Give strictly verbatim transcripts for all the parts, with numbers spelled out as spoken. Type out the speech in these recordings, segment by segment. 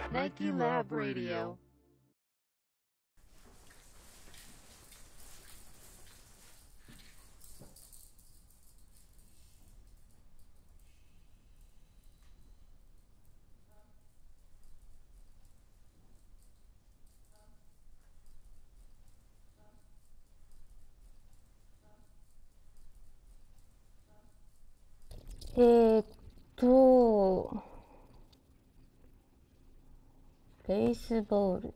Nike Lab Radio. えーっと、ベースボール。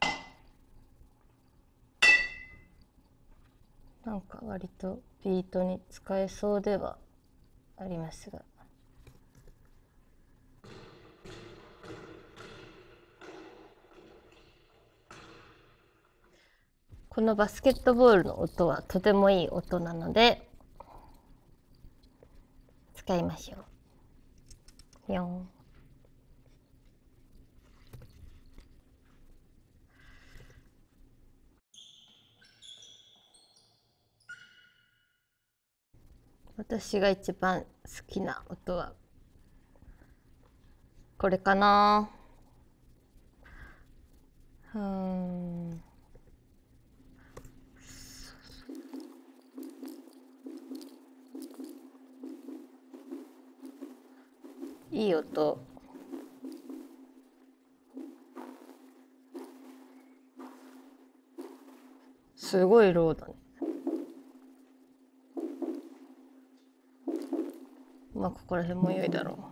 なんか割とビートに使えそうではありますが。このバスケットボールの音はとてもいい音なので、使いましょう。よん。私が一番好きな音はこれかな。うーん。いい音。すごいローだね。まあここら辺も良いだろう。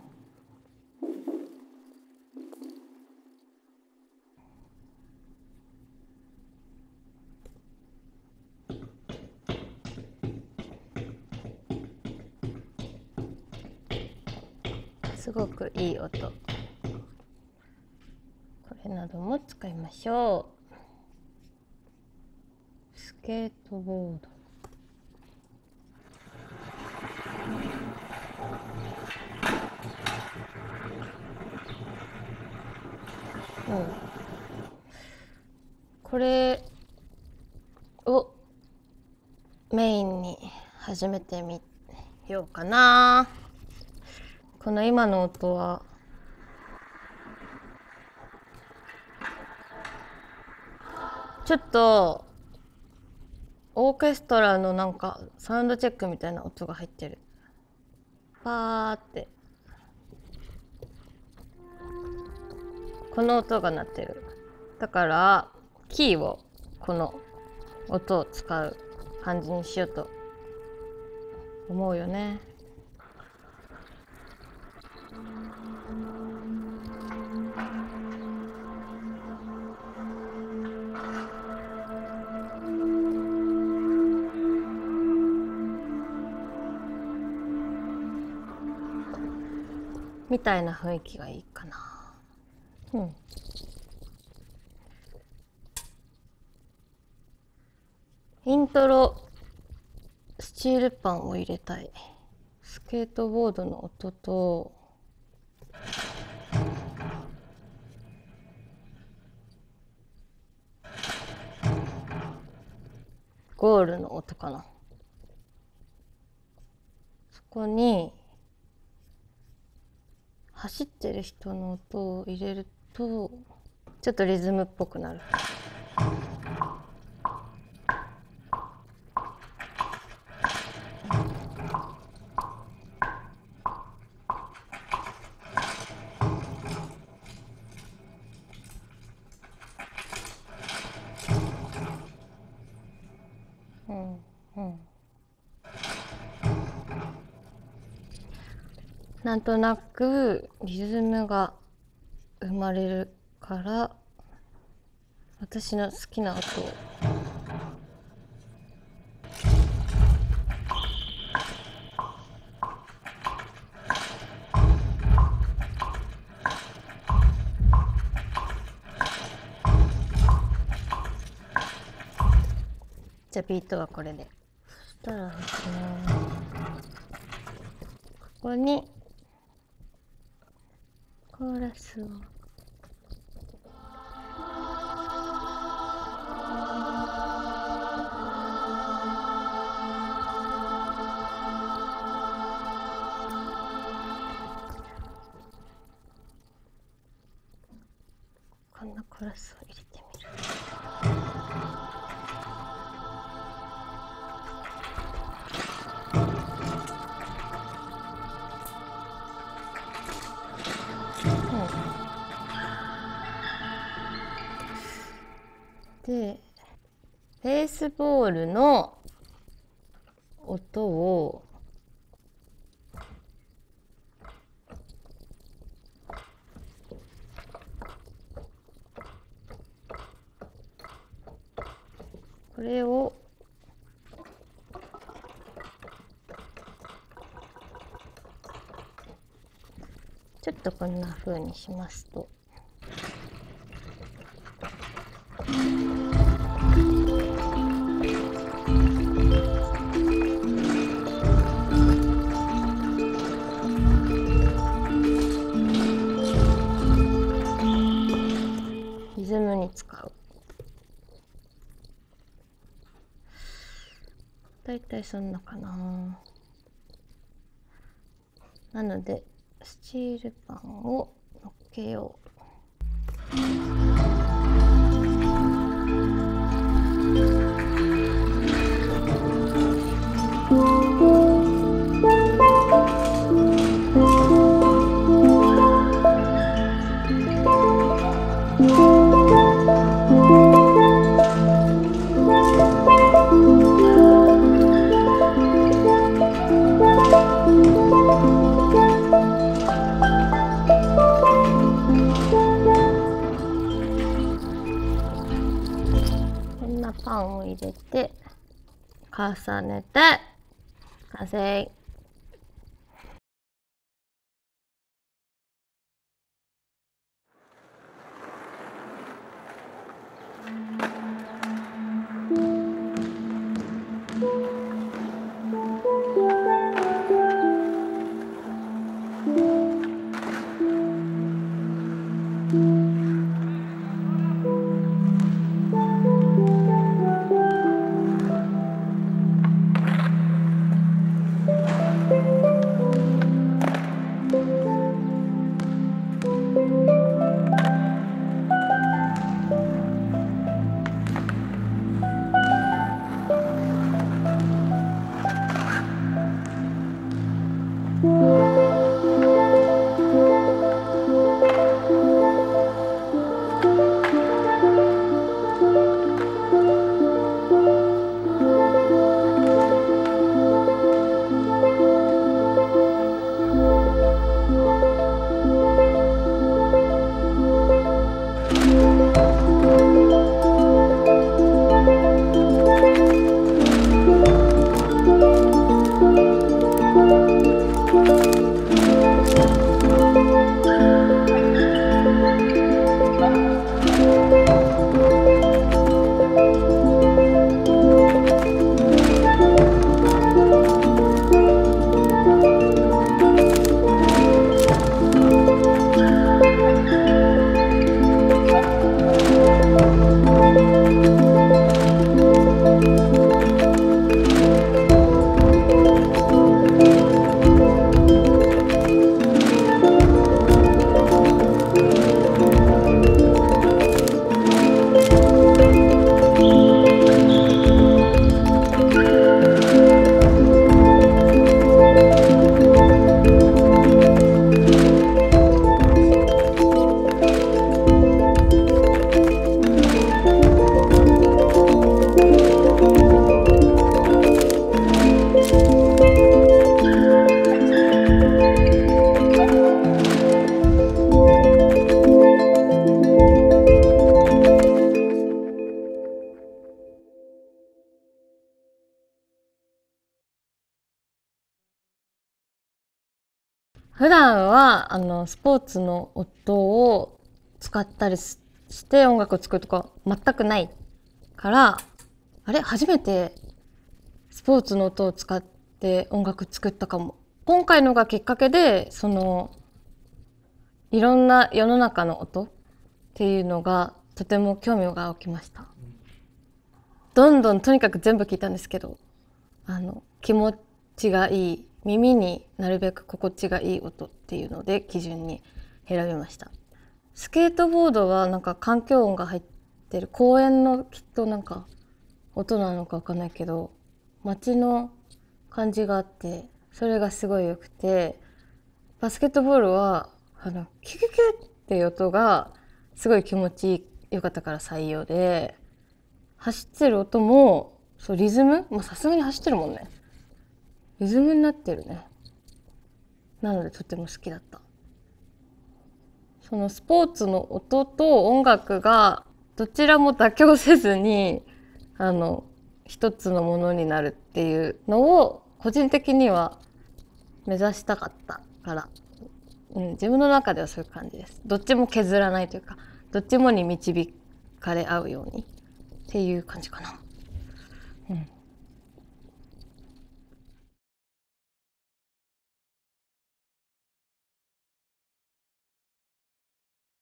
すごくいい音。これなども使いましょう。スケートボード。うん。これをメインに始めてみようかな。この今の音はちょっとオーケストラのなんかサウンドチェックみたいな音が入ってる。パーってこの音が鳴ってる。だからキーをこの音を使う感じにしようと思うよね。みたいな雰囲気がいいかな。うん。イントロスチールパンを入れたい。スケートボードの音とゴールの音かな。そこに走ってる人の音を入れるとちょっとリズムっぽくなる。うんうん。なんとなくリズムが生まれるから私の好きな音をじゃあビートはこれで。そしたらですね、ここにコーラスをプラスを入れてみる。うん、でベースボールの音をこれをちょっとこんな風にしますとリズムに使う。だいたいそんなかな。なのでスチールパンを乗っけよう。パンを入れて重ねて完成。普段はあのスポーツの音を使ったりして音楽を作るとか全くないから、あれ初めてスポーツの音を使って音楽作ったかも。今回のがきっかけでそのいろんな世の中の音っていうのがとても興味が起きました。どんどんとにかく全部聞いたんですけど、あの気持ちがいい、耳になるべく心地がいい音っていうので基準に選びました。 スケートボードはなんか環境音が入ってる公園のきっとなんか音なのかわかんないけど街の感じがあってそれがすごい良くて、バスケットボールはあのキュキュキュっていう音がすごい気持ち良かったから採用で、走ってる音もそうリズムもさすがに走ってるもんね、リズムになってるね。なのでとても好きだった。そのスポーツの音と音楽がどちらも妥協せずにあの一つのものになるっていうのを個人的には目指したかったから、うん、自分の中ではそういう感じです。どっちも削らないというか、どっちもに導かれ合うようにっていう感じかな。うん